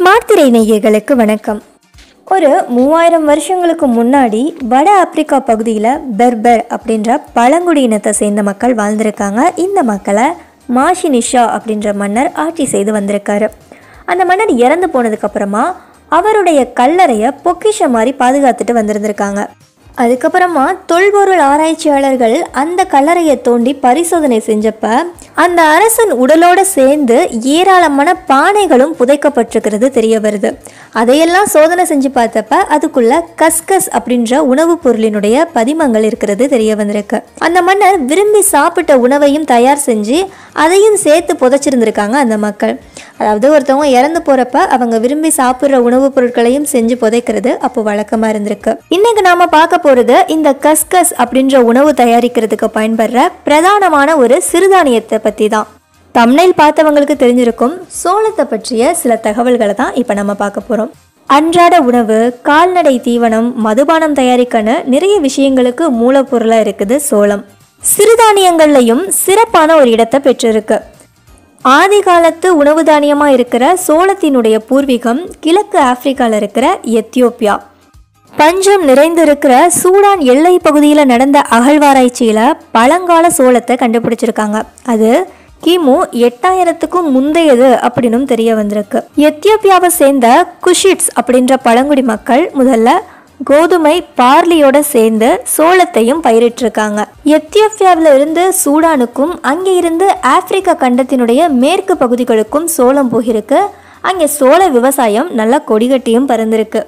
Smart திரை நேயர்களுக்கு வணக்கம். ஒரு 3000 வருஷங்களுக்கு முன்னாடி வட ஆப்பிரிக்கா பகுதியில் பெர்பர் அப்படின்ற பழங்குடியினத்தை சேர்ந்த மக்கள் வாழ்ந்திருக்காங்க. இந்த மக்களை மாஷினிஷா அப்படின்ற மன்னர் ஆட்சி செய்து வந்திருக்காரு. அந்த மன்னர் இறந்து போனதுக்கப்புறமா அவருடைய கல்லறையை பொக்கிஷம் மாதிரி பாதுகாத்துட்டு வந்திருந்திருக்காங்க. அதுக்கப்புறமா தொல்பொருள் ஆராய்ச்சியாளர்கள் அந்த கல்லறையை தோண்டி பரிசோதனை செஞ்சப்ப அந்த அரசன் உடலோட சேர்ந்து ஏராளமான பானைகளும் புதைக்கப்பட்டிருக்கிறது தெரிய வருது. அதையெல்லாம் சோதனை செஞ்சு பார்த்தப்ப அதுக்குள்ள கஸ்கஸ் அப்படின்ற உணவுப் பொருளினுடைய பதிமங்கள் இருக்கிறது தெரிய வந்திருக்கு. அந்த மன்னர் விரும்பி சாப்பிட்ட உணவையும் தயார் செஞ்சு அதையும் சேர்த்து புதைச்சிருந்திருக்காங்க அந்த மக்கள். அதாவது ஒருத்தவங்க இறந்து போறப்ப அவங்க விரும்பி சாப்பிட்ற உணவுப் பொருட்களையும் செஞ்சு புதைக்கிறது அப்போ வழக்கமா இருந்திருக்கு. இன்னைக்கு நாம பார்க்க போறது இந்த கஸ்கஸ் அப்படின்ற உணவு தயாரிக்கிறதுக்கு பயன்படுற பிரதானமான ஒரு சிறுதானியத்தை பத்தி தான். தம்ப்நெயில் பார்த்தவங்களுக்கு தெரிஞ்சிருக்கும். சோளத்தை பற்றிய சில தகவல்களை தான் இப்ப நம்ம பார்க்க போறோம். அன்றாட உணவு, கால்நடை தீவனம், மதுபானம் தயாரிக்கன்னு நிறைய விஷயங்களுக்கு மூலப்பொருளா இருக்குது சோளம். சிறுதானியங்கள்லையும் சிறப்பான ஒரு இடத்தை பெற்றிருக்கு. ஆதி காலத்து உணவு தானியமா இருக்கிற சோளத்தினுடைய பூர்வீகம் கிழக்கு ஆப்பிரிக்கால இருக்கிற எத்தியோப்பியா. பஞ்சம் நிறைந்திருக்கிற சூடான் எல்லை பகுதியில் நடந்த அகழ்வாராய்ச்சியில பழங்கால சோளத்தை கண்டுபிடிச்சிருக்காங்க. அது கிமு 8000க்கும் முந்தையது அப்படின்னும் தெரிய வந்திருக்கு. எத்தியோப்பியாவை சேர்ந்த குஷிட்ஸ் அப்படின்ற பழங்குடி மக்கள் முதல்ல கோதுமை பார்லியோட சேர்ந்து சோளத்தையும் பயிரிட்டிருக்காங்க. எத்தியோப்பியாவில இருந்து சூடானுக்கும் அங்கே இருந்து ஆப்பிரிக்கா கண்டத்தினுடைய மேற்கு பகுதிகளுக்கும் சோளம் போகிருக்கு. அங்கே சோள விவசாயம் நல்லா கொடிகட்டியும் பறந்திருக்கு.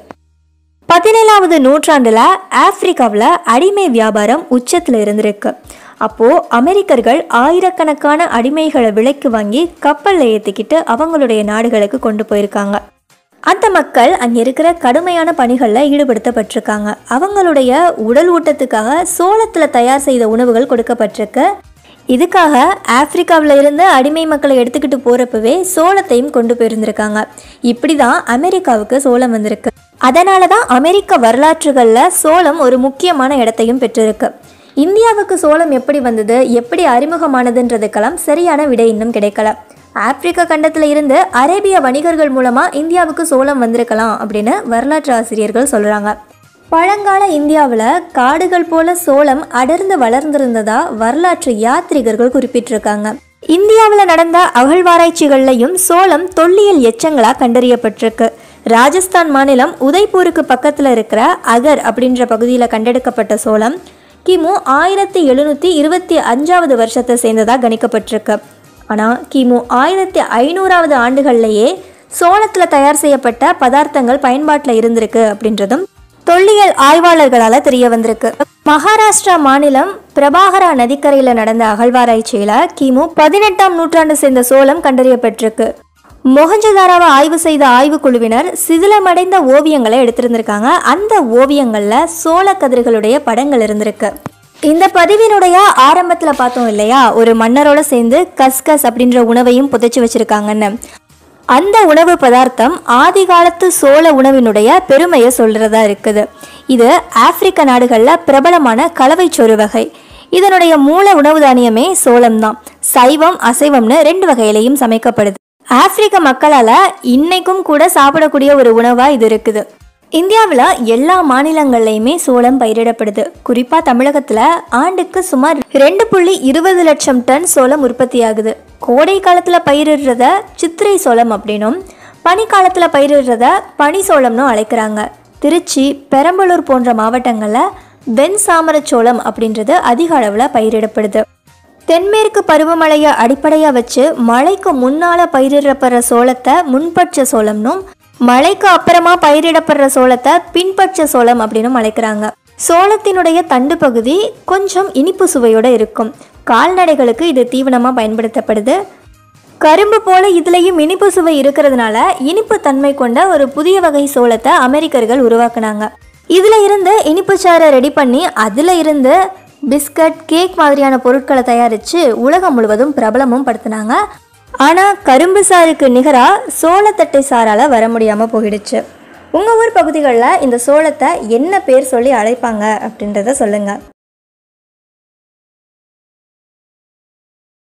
17வது நூற்றாண்டுல ஆப்பிரிக்காவில் அடிமை வியாபாரம் உச்சத்தில் இருந்திருக்கு. அப்போ அமெரிக்கர்கள் ஆயிரக்கணக்கான அடிமைகளை விலைக்கு வாங்கி கப்பலில் ஏற்றிக்கிட்டு அவங்களுடைய நாடுகளுக்கு கொண்டு போயிருக்காங்க. அந்த மக்கள் அங்கே இருக்கிற கடுமையான பணிகளில் ஈடுபடுத்தப்பட்டிருக்காங்க. அவங்களுடைய உடல் ஊட்டத்துக்காக சோளத்தில் தயார் செய்த உணவுகள் கொடுக்கப்பட்டிருக்கு. இதுக்காக ஆப்பிரிக்காவில் இருந்து அடிமை மக்களை எடுத்துக்கிட்டு போகிறப்பவே சோளத்தையும் கொண்டு போயிருந்திருக்காங்க. இப்படி தான் அமெரிக்காவுக்கு சோளம் வந்திருக்கு. அதனால தான் அமெரிக்க வரலாற்றுகளில் சோளம் ஒரு முக்கியமான இடத்தையும் பெற்றிருக்கு. இந்தியாவுக்கு சோளம் எப்படி வந்தது, எப்படி அறிமுகமானதுன்றதுக்கெல்லாம் சரியான விடை இன்னும் கிடைக்கல. ஆப்பிரிக்க கண்டத்தில் இருந்து அரேபிய வணிகர்கள் மூலமாக இந்தியாவுக்கு சோளம் வந்திருக்கலாம் அப்படின்னு வரலாற்று ஆசிரியர்கள் சொல்கிறாங்க. பழங்கால இந்தியாவில் காடுகள் போல சோளம் அடர்ந்து வளர்ந்திருந்ததா வரலாற்று யாத்ரிகர்கள் குறிப்பிட்டிருக்காங்க. இந்தியாவில் நடந்த அகழ்வாராய்ச்சிகள்லையும் சோளம் தொல்லியல் எச்சங்களாக கண்டறியப்பட்டிருக்கு. ராஜஸ்தான் மாநிலம் உதய்பூருக்கு பக்கத்தில் இருக்கிற அகர் அப்படின்ற பகுதியில் கண்டெடுக்கப்பட்ட சோளம் கிமு 1725வது வருஷத்தை சேர்ந்ததாக கணிக்கப்பட்டிருக்கு. ஆனால் கிமு 1500வது ஆண்டுகள்லேயே சோளத்தில் தயார் செய்யப்பட்ட பதார்த்தங்கள் பயன்பாட்டில் இருந்திருக்கு அப்படின்றதும் தொல்லியல் ஆய்வாளர்களால் தெரிய வந்திருக்கு. மகாராஷ்டிரா மாநிலம் பிரபாகரா நதிக்கரையில் நடந்த அகழ்வாராய்ச்சியில் கிமு 18ஆம் நூற்றாண்டு சேர்ந்த சோளம் கண்டறியப்பட்டிருக்கு. மொஹஞ்சதாரோவை ஆய்வு செய்த ஆய்வுக்குழுவினர் சிதிலமடைந்த ஓவியங்களை எடுத்திருந்திருக்காங்க. அந்த ஓவியங்களில் சோள கதிர்களுடைய படங்கள் இருந்திருக்கு. இந்த பதிவினுடைய ஆரம்பத்தில் பார்த்தோம் இல்லையா, ஒரு மன்னரோட சேர்ந்து கஸ்கஸ் அப்படின்ற உணவையும் புதைச்சி வச்சிருக்காங்கன்னு. அந்த உணவு பதார்த்தம் ஆதி காலத்து சோள உணவினுடைய பெருமையை சொல்றதா இருக்குது. இது ஆப்பிரிக்க நாடுகளில் பிரபலமான கலவைச்சோறு வகை. இதனுடைய மூல உணவு தானியமே சோளம் தான். சைவம் அசைவம்னு 2 வகையிலையும் சமைக்கப்படுது. ஆப்பிரிக்க மக்களால் இன்னைக்கும் கூட சாப்பிடக்கூடிய ஒரு உணவாக இது இருக்குது. இந்தியாவில் எல்லா மாநிலங்கள்லையுமே சோளம் பயிரிடப்படுது. குறிப்பாக தமிழகத்தில் ஆண்டுக்கு சுமார் 2.20 லட்சம் டன் சோளம் உற்பத்தி ஆகுது. கோடை காலத்தில் பயிரிடுறத சித்திரை சோளம் அப்படின்னும் பனிக்காலத்தில் பயிரிடுறத பனி சோளம்னு அழைக்கிறாங்க. திருச்சி, பெரம்பலூர் போன்ற மாவட்டங்களில் வெண் சாமரச்சோளம் அப்படின்றது அதிக அளவில் பயிரிடப்படுது. தென்மேற்கு பருவமழையை அடிப்படையாக வச்சு மழைக்கு முன்னால் பயிரிடப்படுற சோளத்தை முன்பட்ச சோளம்னும் மழைக்கு அப்புறமா பயிரிடப்படுற சோளத்தை பின்பட்ச சோளம் அப்படின்னு அழைக்கிறாங்க. சோளத்தினுடைய தண்டு பகுதி கொஞ்சம் இனிப்பு சுவையோட இருக்கும். கால்நடைகளுக்கு இது தீவனமாக பயன்படுத்தப்படுது. கரும்பு போல இதுலேயும் இனிப்பு சுவை இருக்கிறதுனால இனிப்பு தன்மை கொண்ட ஒரு புதிய வகை சோளத்தை அமெரிக்கர்கள் உருவாக்குனாங்க. இதில் இருந்து இனிப்பு சாறை ரெடி பண்ணி அதில் இருந்து பிஸ்கட், கேக் மாதிரியான பொருட்களை தயாரித்து உலகம் முழுவதும் பிரபலமும் படுத்தினாங்க. ஆனால் கரும்பு சாருக்கு நிகராக சோளத்தட்டை சாரால் வர முடியாமல் போயிடுச்சு. உங்கள் ஊர் பகுதிகளில் இந்த சோளத்தை என்ன பேர் சொல்லி அழைப்பாங்க அப்படின்றத சொல்லுங்கள்.